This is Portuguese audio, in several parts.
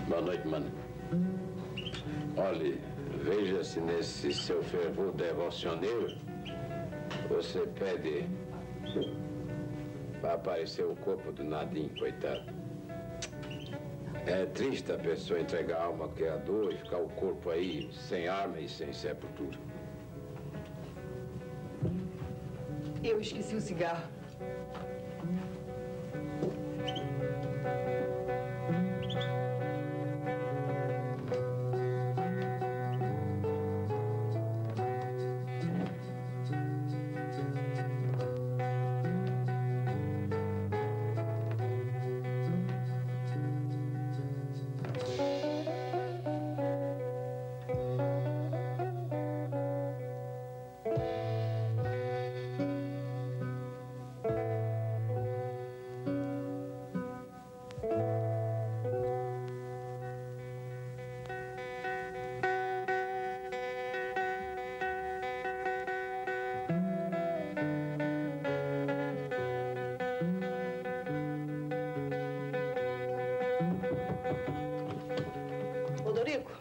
Boa noite, mano. Olha, veja se nesse seu fervor devocioneiro você pede para aparecer o corpo do Nadim, coitado. É triste a pessoa entregar a alma ao Criador e ficar o corpo aí sem arma e sem sepultura. Eu esqueci o cigarro. Rodrigo?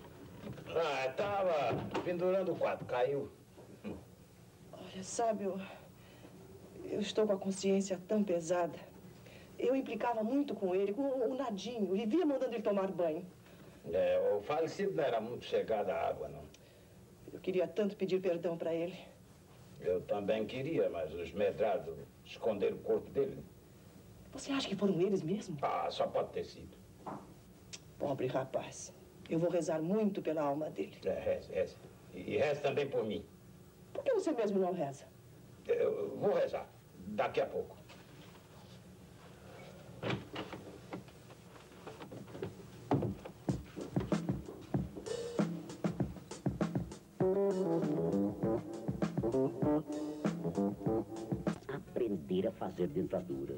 Tava pendurando o quadro, caiu. Olha, sabe, eu estou com a consciência tão pesada. Eu implicava muito com ele, com o Nadinho, vivia mandando ele tomar banho. O falecido não era muito chegado à água, não. Eu queria tanto pedir perdão para ele. Eu também queria, mas os medrados esconderam o corpo dele. Você acha que foram eles mesmo? Só pode ter sido. Pobre rapaz. Eu vou rezar muito pela alma dele. Reza. E reza também por mim. Por que você mesmo não reza? Eu vou rezar. Daqui a pouco. Aprender a fazer dentadura.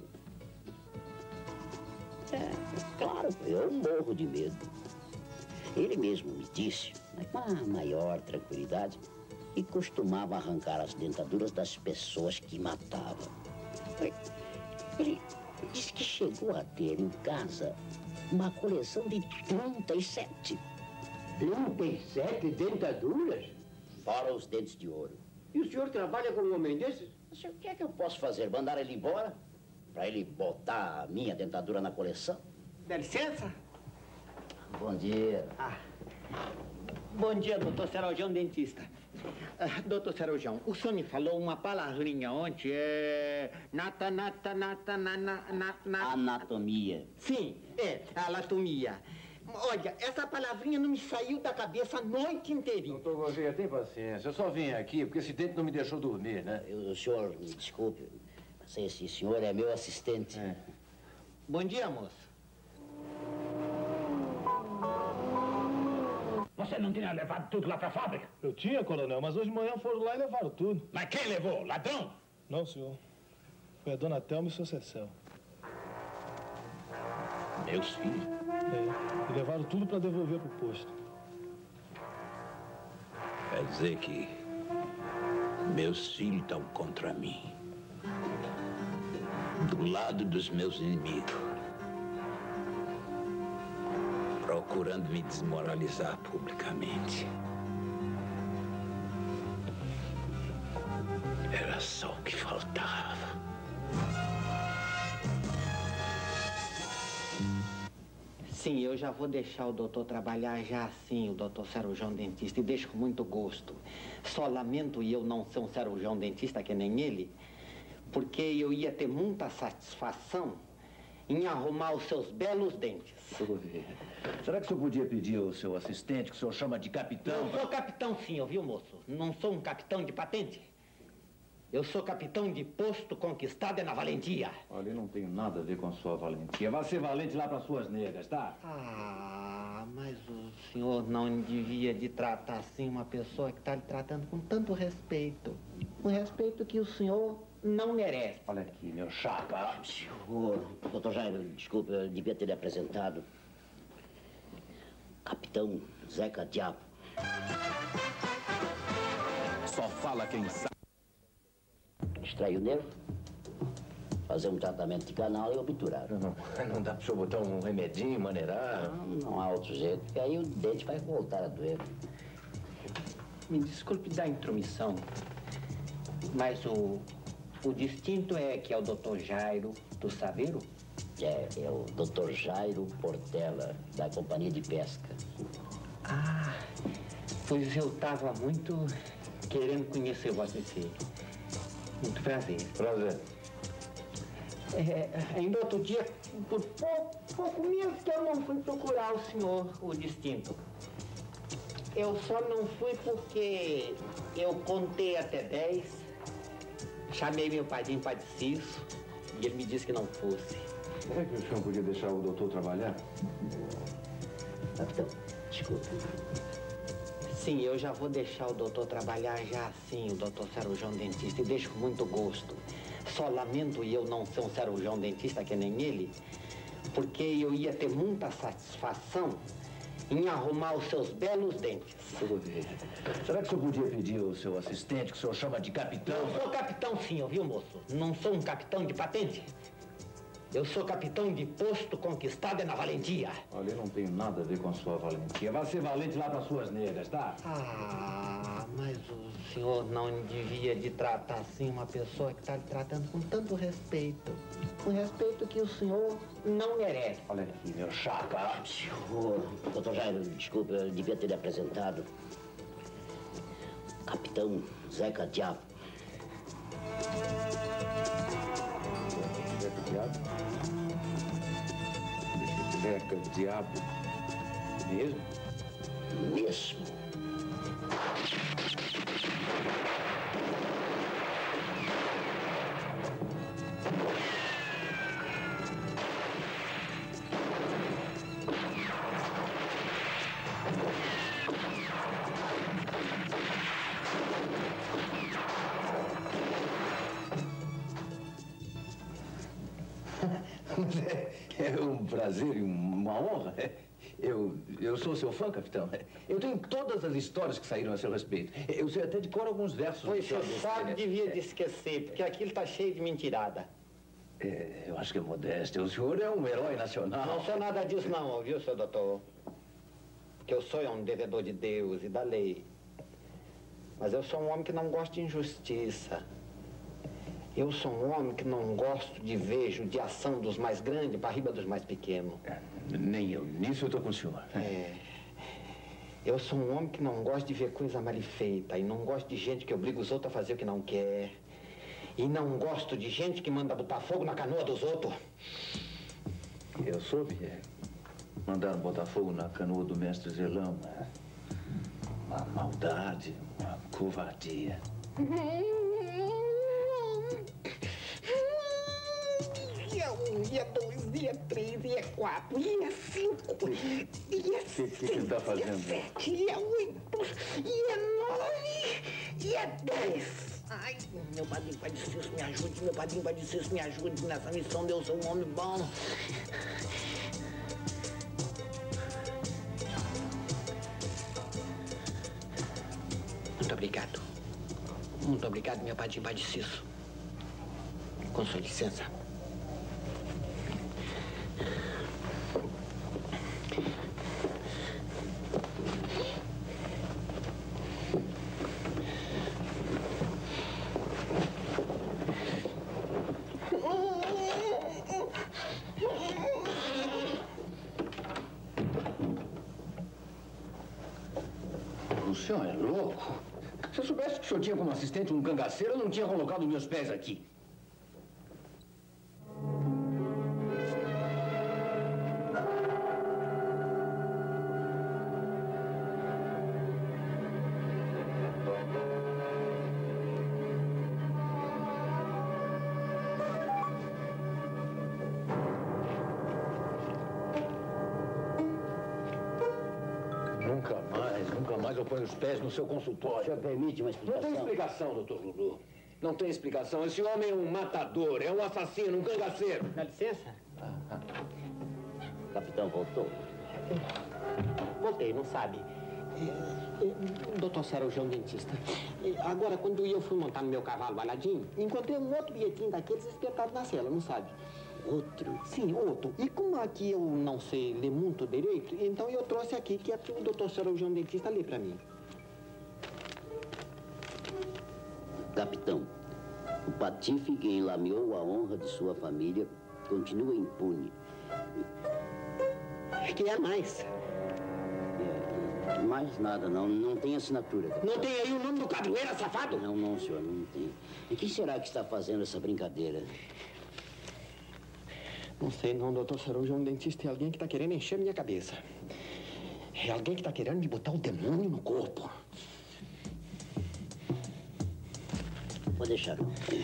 Claro, eu morro de medo. Ele mesmo me disse, com a maior tranquilidade, que costumava arrancar as dentaduras das pessoas que matava. Ele disse que chegou a ter em casa uma coleção de 37. 37 dentaduras? Fora os dentes de ouro. E o senhor trabalha com um homem desses? O que é que eu posso fazer? Mandar ele embora? Para ele botar a minha dentadura na coleção? Dá licença? Bom dia. Bom dia, doutor Cerojão, dentista. Doutor Cerojão, o senhor me falou uma palavrinha ontem, Anatomia. Sim, anatomia. Olha, essa palavrinha não me saiu da cabeça a noite inteirinha. Doutor Gouveia, tem paciência. Eu só vim aqui porque esse dente não me deixou dormir, né? O senhor, me desculpe, mas esse senhor é meu assistente. Bom dia, moço. Você não tinha levado tudo lá pra fábrica? Eu tinha, coronel, mas hoje de manhã foram lá e levaram tudo. Mas quem levou? Ladrão? Não, senhor. Foi a dona Thelma e o seu Cecel. Meus filhos? E levaram tudo pra devolver pro posto. Quer dizer que meus filhos estão contra mim. Do lado dos meus inimigos. Procurando me desmoralizar publicamente. Era só o que faltava. Sim, eu já vou deixar o doutor trabalhar já assim, o doutor cirurgião dentista, e deixo com muito gosto. Só lamento eu não ser um cirurgião dentista que nem ele, porque eu ia ter muita satisfação em arrumar os seus belos dentes. Será que o senhor podia pedir ao seu assistente, que o senhor chama de capitão? Eu sou capitão sim, ouviu, moço? Não sou um capitão de patente. Eu sou capitão de posto conquistado na valentia. Olha, eu não tenho nada a ver com a sua valentia. Vai ser valente lá para suas negas, tá? Mas o senhor não devia de tratar assim uma pessoa que está lhe tratando com tanto respeito. Um respeito que o senhor não merece. Olha aqui, meu chapa. Senhor, doutor Jairo, desculpe, eu devia ter lhe apresentado. Capitão Zeca Diabo. Só fala quem sabe. Extrai o nervo. fazer um tratamento de canal e obturar. Não dá pro senhor botar um remedinho, maneirar? Não há outro jeito, porque aí o dente vai voltar a doer. Me desculpe da intromissão, mas o distinto é que é o Dr. Jairo do Saveiro? É o Dr. Jairo Portela, da Companhia de Pesca. Ah, pois eu estava muito querendo conhecer Vossa Excelência. Muito prazer. Prazer. Ainda outro dia, por pouco mesmo que eu não fui procurar o senhor, o distinto. Eu só não fui porque eu contei até 10, chamei meu padrinho Padre Cício e ele me disse que não fosse. Será que o senhor podia deixar o doutor trabalhar? Capitão, desculpa. Sim, eu já vou deixar o doutor trabalhar já assim, o doutor cirurgião dentista, e deixo com muito gosto. Só lamento eu não ser um cirurgião dentista que nem ele, porque eu ia ter muita satisfação em arrumar os seus belos dentes. Será que o senhor podia pedir ao seu assistente, que o senhor chama de capitão? Eu sou capitão sim, ouviu, moço? Não sou um capitão de patente. Eu sou capitão de posto conquistado na valentia. Olha, eu não tenho nada a ver com a sua valentia. Vai ser valente lá para suas negras, tá? Ah, mas o senhor não devia de tratar assim uma pessoa que está lhe tratando com tanto respeito. Com respeito que o senhor não merece. Olha aqui, meu chapa. Doutor Jairo, desculpa, eu devia ter lhe apresentado. Capitão Zeca Diabo. Zeca Diabo? Zeca Diabo? Mesmo? Mesmo. É um prazer e uma honra. Eu sou seu fã, capitão. Eu tenho todas as histórias que saíram a seu respeito. Eu sei até de cor alguns versos. Pois você sabe, devia de esquecer, porque aquilo está cheio de mentirada. Eu acho que é modéstia. O senhor é um herói nacional. Não sou nada disso não, viu, seu doutor? Porque eu sou um devedor de Deus e da lei. Mas eu sou um homem que não gosta de injustiça. Eu sou um homem que não gosto de ver judiação dos mais grandes para riba dos mais pequenos. Nem eu. Nisso eu estou com o senhor. Eu sou um homem que não gosta de ver coisa mal feita. E não gosto de gente que obriga os outros a fazer o que não quer. E não gosto de gente que manda botar fogo na canoa dos outros. Eu soube. Mandaram botar fogo na canoa do mestre Zelão. Uma maldade, uma covardia. Dia 1, dia 2, dia 3, dia 4, dia 5, dia 6, O que ele está fazendo? dia 7, dia 8, dia 9, dia 10. Ai, meu padrinho Padre Cício, me ajude, meu padrinho Padre Cício, me ajude nessa missão, Deus, sou um homem bom. Muito obrigado. Muito obrigado, meu padrinho Padre Cício. Com sua licença. O senhor é louco? Se eu soubesse que o senhor tinha como assistente um cangaceiro, eu não tinha colocado meus pés aqui. Nunca mais eu ponho os pés no seu consultório. O senhor permite uma explicação? Não tem explicação, doutor Lulu. Não tem explicação. Esse homem é um matador, é um assassino, um cangaceiro. Dá licença? Capitão voltou? Voltei, não sabe. Doutor cirurgião dentista, agora quando eu fui montar no meu cavalo Aladim, encontrei um outro bilhetinho daqueles espetado na cela, não sabe? Outro? Sim, outro. E como aqui eu não sei ler muito direito, então eu trouxe aqui, que é para o doutor cirurgião dentista ler para mim. Capitão, o patife que enlameou a honra de sua família continua impune. Que é mais? Mais nada, não tem assinatura. Capitão. Não tem aí o nome do cabroeira, safado? Não, senhor, não tem. E quem será que está fazendo essa brincadeira? Não sei não, doutor cirurgião dentista. É alguém que está querendo encher minha cabeça. É alguém que está querendo me botar um demônio no corpo. Vou deixar.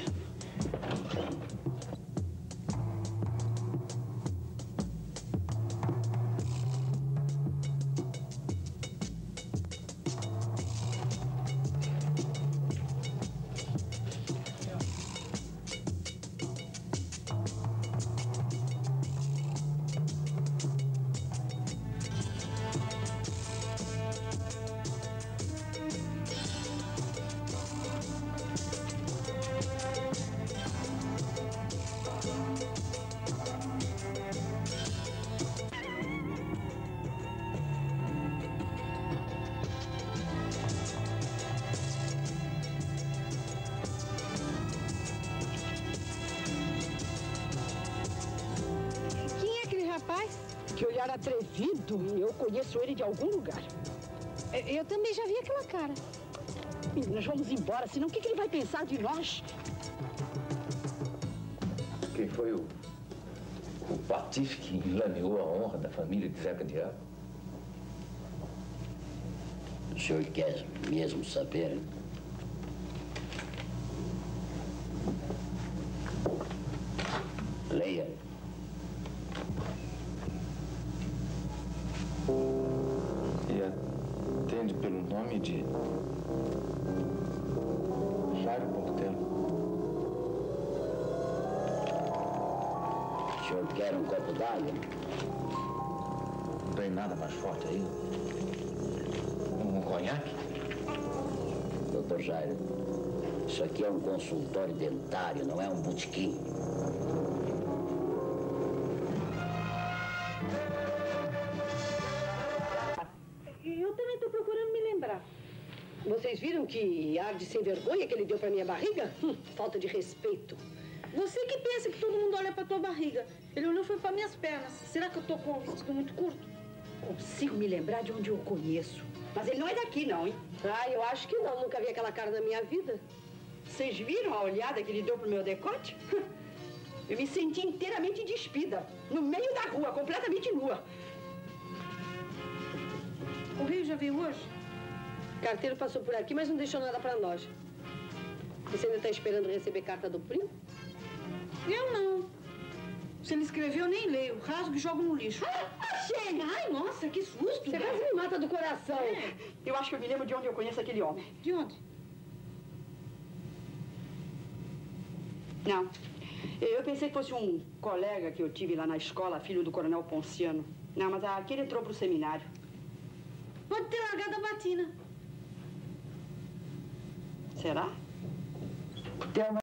Que olhar atrevido. Eu conheço ele de algum lugar. Eu também já vi aquela cara. Nós vamos embora, senão o que ele vai pensar de nós? Quem foi o patife que enlameou a honra da família de Zeca Diabo? O senhor quer mesmo saber? Leia. E atende pelo nome de Jairo Portela. O senhor quer um copo d'água? Não tem nada mais forte aí? Um conhaque? Doutor Jairo, isso aqui é um consultório dentário, não é um botequim. Eu também estou procurando me lembrar. Vocês viram que ar de sem vergonha que ele deu pra minha barriga? Falta de respeito. Você que pensa que todo mundo olha pra tua barriga. Ele olhou foi pra minhas pernas. Será que eu tô com o vestido muito curto? Consigo me lembrar de onde eu o conheço. Mas ele não é daqui, não, hein? Ah, eu acho que não. Nunca vi aquela cara na minha vida. Vocês viram a olhada que ele deu pro meu decote? Eu me senti inteiramente despida. No meio da rua, completamente nua. O Rio já veio hoje? O carteiro passou por aqui, mas não deixou nada pra nós. Você ainda tá esperando receber carta do primo? Eu não. Se ele escreveu, eu nem leio. Rasgo e jogo no lixo. Achei! Ai, nossa, que susto. Você quase me mata do coração. Eu acho que eu me lembro de onde eu conheço aquele homem. De onde? Não. Eu pensei que fosse um colega que eu tive lá na escola, filho do coronel Ponciano. Não, mas aquele entrou pro seminário. Pode ter largado a batina. Será?